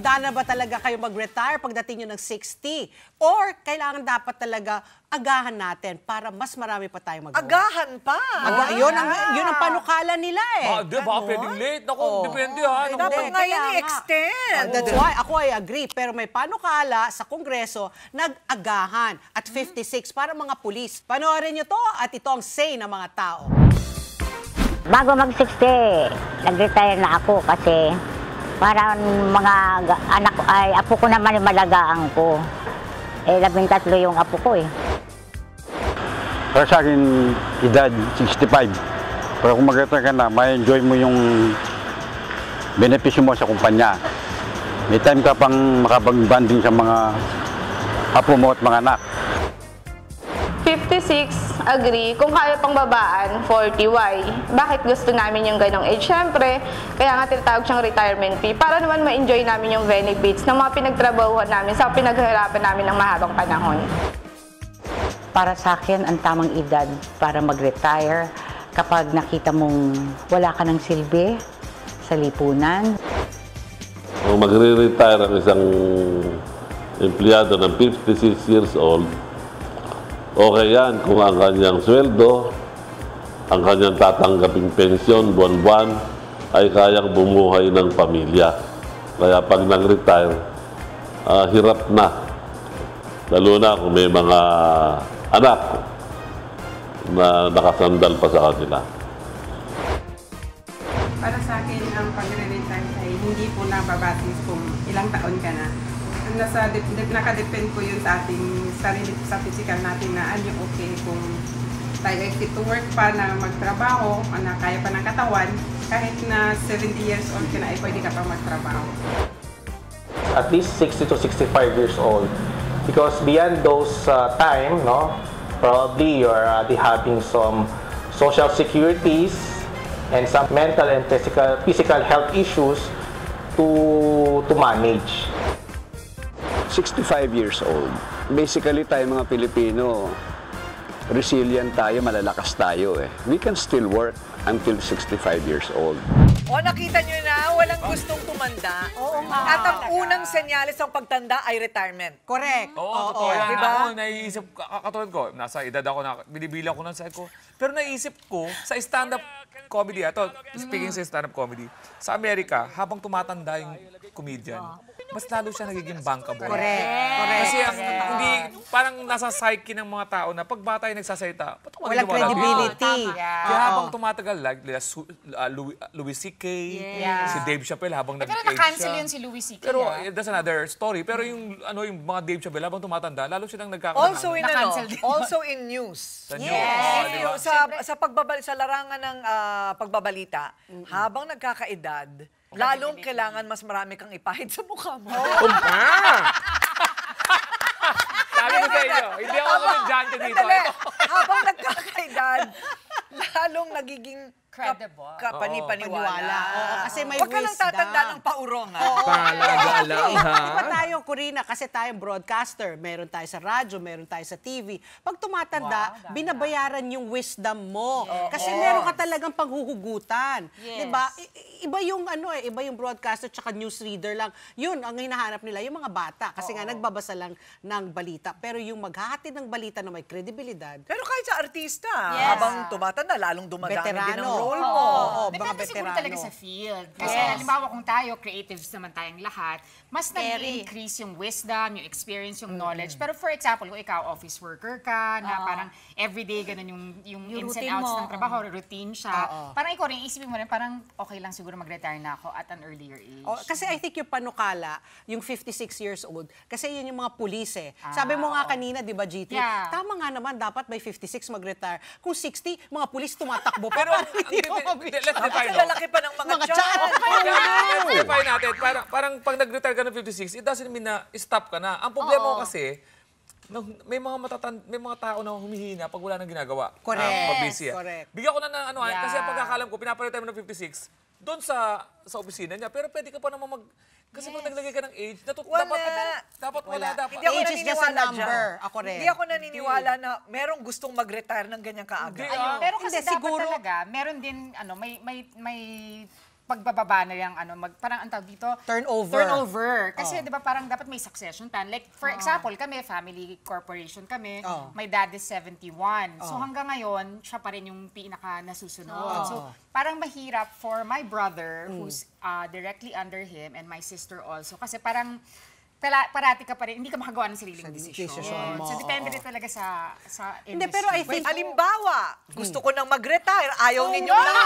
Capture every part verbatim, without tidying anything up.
handa na ba talaga kayo mag-retire pagdating nyo ng sixty? Or kailangan dapat talaga agahan natin para mas marami pa tayong magawa? Agahan pa? Aga, yun, ang, yun ang panukala nila eh. Ah, di ba? Pwedeng late. Naku, Oh. depende ha. Eh, dapat nga yan i-extend. Oh, that's why ako ay agree. Pero may panukala sa Kongreso nag-agahan at fifty-six para mga pulis. Panoorin nyo to at ito ang say ng mga tao. Bago mag-sixty, nag-retire na ako kasi para mga anak ay apo ko naman yung malagaan ko. Eh, labing tatlo yung apo ko eh. Para sa akin, edad sixty-five. Pero kung mag-retire ka na, may enjoy mo yung benepisyo mo sa kumpanya. May time ka pang makapag-banding sa mga apo mo at mga anak. fifty-six, agree. Kung kaya pang babaan, forty, why? Bakit gusto namin yung ganong age? Siyempre, kaya nga tinatawag siyang retirement fee para naman ma-enjoy namin yung benefits ng mga pinagtrabahuan namin sa pinaghirapan namin ng mahabang panahon. Para sa akin, ang tamang edad para mag-retire kapag nakita mong wala ka ng silbi sa lipunan. Kung magre-retire ang isang empleyado ng fifty-six years old, okay yan kung ang kanyang sweldo, ang kanyang tatanggaping pensyon buwan-buwan ay kayang bumuhay ng pamilya. Kaya pag nag-retire, uh, hirap na. Lalo na kung may mga anak na nakasandal pa sa kanila. Para sa akin, ang pagre-retire ay hindi po nababasis kung ilang taon ka na. Nasa, dip, dip, nakadepend po yun sa ating sarili, sa physical natin na ano yung okay kung tayo ay fit to work pa na magtrabaho, na kaya pa ng katawan, kahit na seventy years old ka na ay pwede ka pa magtrabaho. At least sixty to sixty-five years old, because beyond those uh, time, no, probably you're uh, having some social securities and some mental and physical physical health issues to to manage. sixty-five years old. Basically, tayo mga Pilipino, resilient tayo, malalakas tayo eh. We can still work until sixty-five years old. O, nakita nyo na, walang gustong tumanda. Oo nga. At ang unang senyales ng pagtanda ay retirement. Correct. Oo, Oo, totoo yan. diba? Ako, naiisip, katulad ko, nasa edad ako na, binibilang ko ng side ko. Pero naisip ko, sa stand-up comedy, ito, speaking sa stand-up comedy, sa Amerika, habang tumatanda yung comedian, mas lalo siya nagiging bankable. Correct. Correct. Kasi ang, hindi, parang nasa psyche ng mga tao na pag bata yung nagsasalita, ba't ako Walang credibility. Kaya habang tumatagal, like uh, Louis, Louis C K, Yeah. si Dave Chappelle habang Pero nag-age na-cancel siya. yun si Louis C K. Pero ah. eh, that's another story. Pero yung ano yung mga Dave Chappelle habang tumatanda, lalo silang nagkakaroon. Also in ano, Na-cancel din. also in news. Sa news. Yes. Oh, In di ba? news, sa sa pagbabal sa larangan ng ah, pagbabalita, habang nagkakaedad, lalong kailangan mas marami kang ipahid sa mukha mo. Sabi ko sa inyo, hindi ako komedyante dito. Sandali. Ito. Habang nagkakaedad, lalong nagiging Credible. Ka, kapani-paniwala. Paniwala. Oo, kasi may Huwag ka lang wisdom. tatanda ng paurong, ha? Talaga lang, ha? Di ba tayo, Corina, kasi tayong broadcaster, meron tayo sa radyo, meron tayo sa T V. Pag tumatanda, Wow, binabayaran yung wisdom mo. Kasi meron ka talagang panghuhugutan. Yes. Di ba? I- iba yung ano eh, iba yung broadcaster tsaka newsreader lang. Yun, ang hinahanap nila, yung mga bata. Kasi nga nagbabasa lang ng balita. Pero yung maghahatid ng balita na may kredibilidad, Pero kahit sa artista, Yes. habang tumatanda, lalong dumadami din ang Veterano. role Oo, mo. oo, mga Depende siguro veterano. talaga sa field. Kasi Yes. halimbawa kung tayo, creatives naman tayong lahat, mas Very. nag-increase yung wisdom, yung experience, yung knowledge. Pero for example, kung ikaw office worker ka, na parang everyday ganun yung, yung, Yung ins and routine outs mo. ng trabaho, routine siya. Oo. Parang ikaw rin, isipin mo rin, parang okay lang siguro mag-retire na ako at an earlier age. Oh, kasi I think yung panukala, yung fifty-six years old, kasi yun yung mga pulis eh. Sabi mo nga kanina, di ba, G T? Yeah. Tama nga naman, dapat by fifty-six mag-retire. Kung sixty, mga pulis tumatakbo. Pero hindi hindi, mo hindi, let's define, Kasi no? lalaki pa ng mga, Mga tiyan. tiyan. Let's define natin. Parang, parang pag nag-retire ka ng fifty-six, it doesn't mean na stop ka na. Ang problema ko kasi, no, may mga matatan may mga tao na humihina pag wala nang ginagawa. Correct. Ah, pag busy, ah. Correct. Bigyan ko na ng ano, Yeah. kasi ang pagkakalam ko, pinapalitan mo ng fifty-six, doon sa sa opisina niya, pero pwede ka pa naman mag... Kasi pag naglagay ka ng age, natut- Wala. dapat, dapat wala, dapat. Hindi ako Age is just a naniniwala number. dyan. Ako rin. Hindi ako naniniwala na merong gustong mag-retire ng ganyang kaaga. Hindi, Ayun. ah. Pero kasi Hindi, dapat siguro- talaga, meron din, ano, may, may, may pagbababa na yung ano, mag, parang ang tawag dito, Turnover. Turnover. Kasi Oh. di ba parang dapat may succession plan. Like for example, kami, family corporation kami, Oh. my dad is seventy-one. So Oh. hanggang ngayon, siya pa rin yung pinaka nasusunod. Oh. So parang mahirap for my brother, who's uh, directly under him, and my sister also. Kasi parang Tala, parati ka pa rin, hindi ka makagawa ng sariling desisyon. desisyon mo, So, depende oo. rin talaga sa, sa industry. Hindi, pero I Wait, think... halimbawa, gusto ko nang mag-retire, ayaw Oh, ninyo wow! na.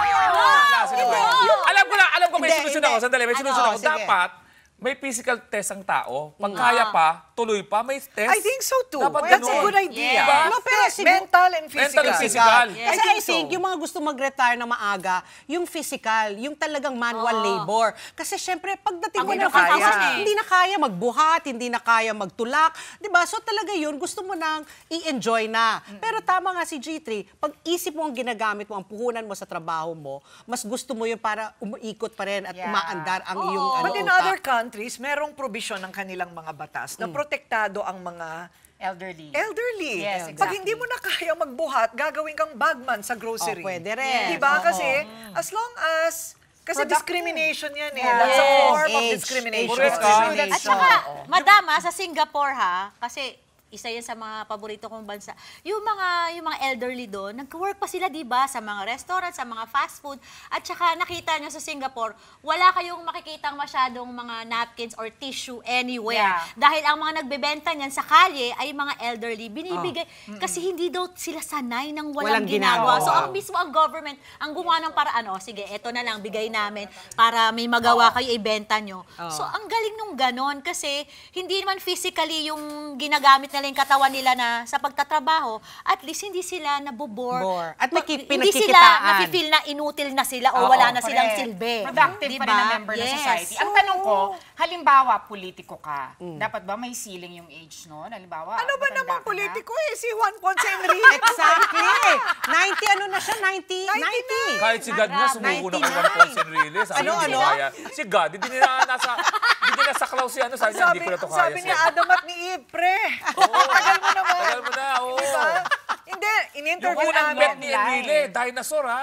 Klase naman. Alam ko na, alam ko may Hindi, solusyon hindi. ako. Sandali, may Ano? solusyon ako. Sige. Dapat, may physical test ang tao. Pag kaya pa, tuloy pa, may test. I think so too. Dapat That's a ganun. good idea. Diba? No, pero Yes, siguro- mental and physical. Mental and physical. Kasi I I think think, so. yung mga gusto mag-retire na maaga, yung physical, yung talagang manual labor. Kasi syempre, pagdating mo Hindi ng na kaya. fifty, hindi na kaya magbuhat, hindi na kaya magtulak. Diba? So talaga yun, gusto mo nang i-enjoy na. Pero tama nga si G three, pag isip mo ang ginagamit mo, ang puhunan mo sa trabaho mo, mas gusto mo yun para umiikot pa rin at Yeah. umaandar ang iyong ano, But in utak. other countries, merong provision ng kanilang mga batas na protektado ang mga elderly. elderly. Yes, Pag exactly. hindi mo na kaya magbuhat, gagawin kang bagman sa grocery. Oh, pwede rin. Diba? Oo. Kasi as long as, kasi Productive. discrimination yan eh. Yeah. That's a Yes. form of Age. discrimination. Correct ka. Discrimination. At saka, madama, sa Singapore ha, kasi isa yan sa mga paborito kong bansa. Yung mga yung mga elderly doon, nag-work pa sila, 'di ba, sa mga restaurant, sa mga fast food. At saka nakita nyo sa Singapore, wala kayong makikitang masyadong mga napkins or tissue anywhere. Yeah. Dahil ang mga nagbebenta niyan sa kalye ay mga elderly. Binibigay kasi hindi daw sila sanay ng walang, Walang ginagawa. ginagawa. So ang mismo ang government ang gumawa ng paraan, oh, sige, eto na lang bigay namin para may magawa kayo ibenta nyo. So ang galing nung ganon kasi hindi naman physically yung ginagamit nila yung katawan nila na sa pagtatrabaho, at least hindi sila nabobore. Bore. At may ki- Hindi sila pinagkikitaan. nafe-feel na inutil na sila o Oo, wala na silang correct. silbi. Productive Diba? pa rin na member ng Yes. society. Ang tanong ko, halimbawa, politiko ka. Dapat ba may ceiling yung age, no? Halimbawa, Ano ba matanda namang ka na? politiko eh? Si Juan Ponce Enrique. Exactly. ninety, ano na siya? ninety? ninety. Kahit si God nga, sumuko na kay Juan Ponce Enrile. Sabi Ano, niya, hindi ano? ko kaya. Si God, hindi nila nasa, hindi nila saklaw si ano. Sabi niya, hindi ko na to kaya. sabi ni Adam at ni Eve, pre. Tagal mo naman. Tagal mo na, oo. Diba? Hindi, Yung in-interview unang namin. bet ni Enrile, dinosaur ha.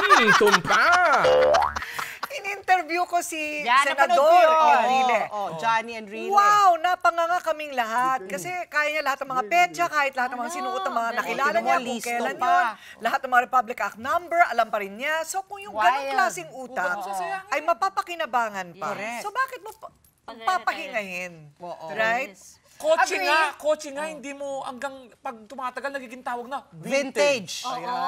In-interview ko si Yan, napanood ko Senador yun. Enrile. Oh, Johnny and Rene. Wow, napanganga kaming lahat. Kasi kaya niya lahat ng mga petsa, kahit lahat ng mga sinuot ng mga nakilala Tingnan mo, niya, kung listo kailan pa. yun. Lahat ng mga Republic Act number, alam pa rin niya. So kung yung ganong Wild. klaseng utak ay mapapakinabangan pa. Correct. So bakit mo pa- papahingahin? Right? Kotse Agree. nga, kotse nga, hindi mo hanggang pag tumatagal, nagiging tawag na Vintage.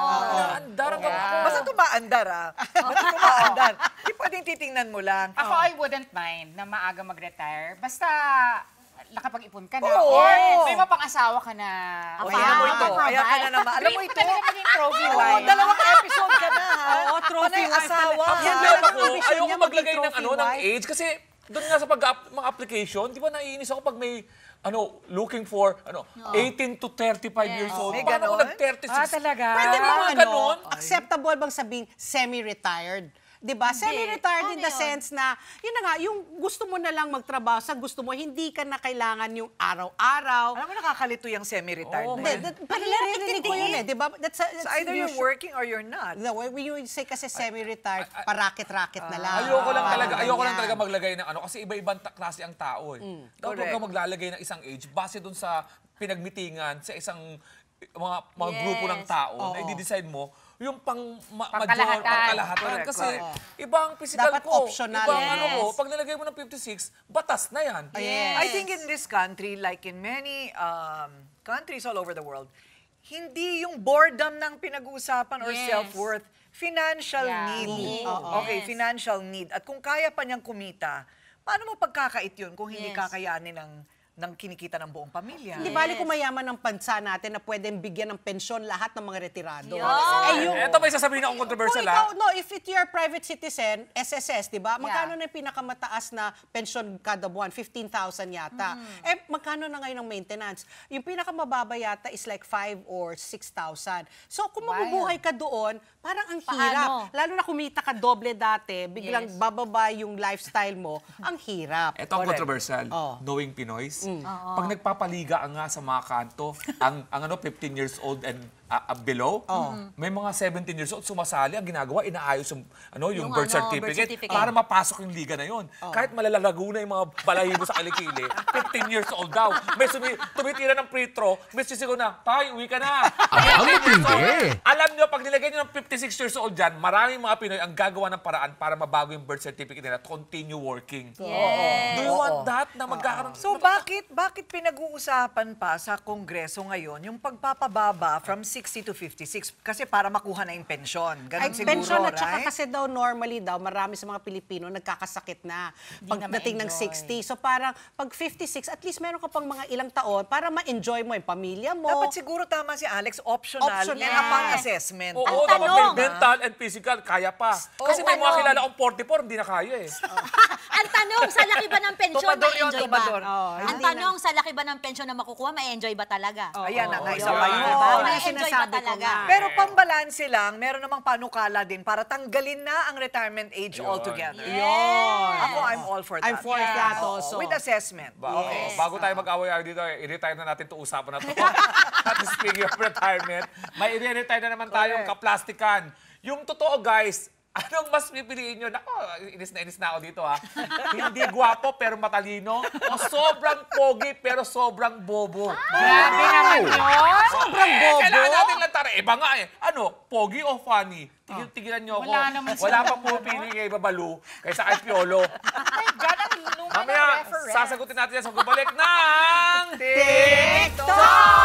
Naandar hanggang ako. Basta tumaandar ah. Basta tumaandar. Hindi pwedeng titingnan mo lang. Ako, I wouldn't mind na maaga mag-retire. Basta nakapag-ipon ka na. Oo. Or may mapang-asawa ka na. O, ayan mo ito. Ayan ka na naman. Alam mo Dream ito. ko talaga maging trophy Oo, wife. dalawang episode ka na ha. Oo, trophy Panay wife asawa. talaga. Yan Alam talaga ako, ang vision ayoko niya, maglagay maging ng ano trophy ng wife. age kasi doon nga sa pag mga application, di ba naiinis ako pag may ano looking for ano eighteen to thirty-five years old. May Paano ako ganon? nag-thirty-six? Ah, talaga? Pwede Ah, mo ano, ganon? acceptable bang sabing semi-retired? 'Di ba? Semi-retired in the sense na, yun na nga, yung gusto mo na lang magtrabaho sa gusto mo, hindi ka na kailangan yung araw-araw. Alam mo, nakakalito yung semi-retired Oo, na Hindi, yan. that- pero naririnig ko yun eh, 'di ba? That's, a- So that's either you're usual- working or you're not. No, when you say kasi semi-retired, parakit-rakit na lang. Ayoko lang talaga, Parang ayoko lang ganyan. talaga maglagay ng ano kasi iba-ibang ta- klase ang tao eh. Mm. Dapat huwag Correct. kang maglalagay ng isang age base dun sa pinagmitingan sa isang mga mga Yes. grupo ng tao na Oo. i-decide mo yung pang ma- Pangkalahatan. major, pangkalahatan. Correct, Kasi correct. ibang physical Dapat ko, optional. ibang Yes. ano ko, pag nilagay mo ng fifty-six, batas na yan. Yes. I think in this country, like in many um, countries all over the world, hindi yung boredom ng pinag-uusapan or Yes. self-worth, financial Yeah. need. Need. Okay, Yes. financial need. At kung kaya pa niyang kumita, paano mo pagkakait yun kung hindi Yes. kakayanin ng, ng kinikita ng buong pamilya? Hindi bali kung mayaman ng bansa natin na pwedeng bigyan ng pensyon lahat ng mga retirado. Yun. Eh, yung, Ito may sasabihin akong kung controversial ikaw, ha. no, if it you're a private citizen, S S S, di ba? Magkano na yung pinakamataas na pension kada buwan? fifteen thousand yata. Eh, magkano na ngayon ang maintenance? Yung pinakamababa yata is like five or six thousand. So, kung mabubuhay ka doon, parang ang hirap. Paano? Lalo na kumita ka doble dati, biglang Yes. bababa yung lifestyle mo, ang hirap. Ito ang Correct. controversial. Oh. Knowing Pinoys. Pag nagpapaliga ang nga sa mga kanto, ang, ang ano, fifteen years old and uh, uh, below, may mga seventeen years old sumasali, ang ginagawa, inaayos yung, ano, yung, Yung birth, ano, certificate, birth certificate. para mapasok yung liga na yun. Kahit malalalago na yung mga balahibo sa kilikili, fifteen years old daw. May sumi tumitira ng free throw, may sisigaw na, tay, uwi ka na. Ang matindi. Alam nyo, pag nilagay nyo ng fifty-six years old dyan, maraming mga Pinoy ang gagawa ng paraan para mabago yung birth certificate nila to continue working. Yes. Do you want that? Na magkakaroon? So bakit bakit pinag-uusapan pa sa Kongreso ngayon yung pagpapababa from sixty to fifty-six? Kasi para makuha na yung pensyon. Ganon Ay, siguro, pension at saka right? kasi daw normally daw marami sa mga Pilipino nagkakasakit na pagdating ng ma-enjoy. sixty. So parang pag fifty-six, at least meron ka pang mga ilang taon para ma-enjoy mo yung pamilya mo. Dapat siguro tama si Alex, optional, Optional. and upon assessment. Oo, Ang dapat may tanong, mental and physical, kaya pa. Kasi Ang may mga tanong. kilala akong forty-four, hindi na kaya eh. Ang tanong, sa laki ba ng pensyon, Tumador yun, ma-enjoy ba? tumador. Oo, Ang hindi tanong, sa laki ba ng pensyon na makukuha, ma-enjoy ba talaga? Ayan na, Oo, nga, isa yun. pa yun. Oo, Diba? yun ang Ma-enjoy ba sinasabi ko talaga? nga. Pero pambalanse lang, meron namang panukala din para tanggalin na ang retirement age Yun. altogether. Yun. Ako, I'm all for that. I'm for that Oo, also. With assessment. Ba okay. Bago tayo mag-away dito, i-retire na natin itong usapan na ito. At speaking of retirement, may i-retire na naman tayong kaplastikan. Yung totoo, guys, anong mas pipiliin nyo? Nako, inis na inis na ako dito ha. Hindi gwapo pero matalino. O sobrang pogi pero sobrang bobo. Grabe naman yun. Sobrang bobo. Kailangan natin lang tara. Iba nga eh. Ano, pogi o funny? Tigil-tigilan nyo ako. Wala naman Wala sila. pang pumipili kay Babalu kaysa kay Piolo. My God, ang luma ng Mamaya, reference. sasagutin natin yan sa pagbabalik ng... TikTok!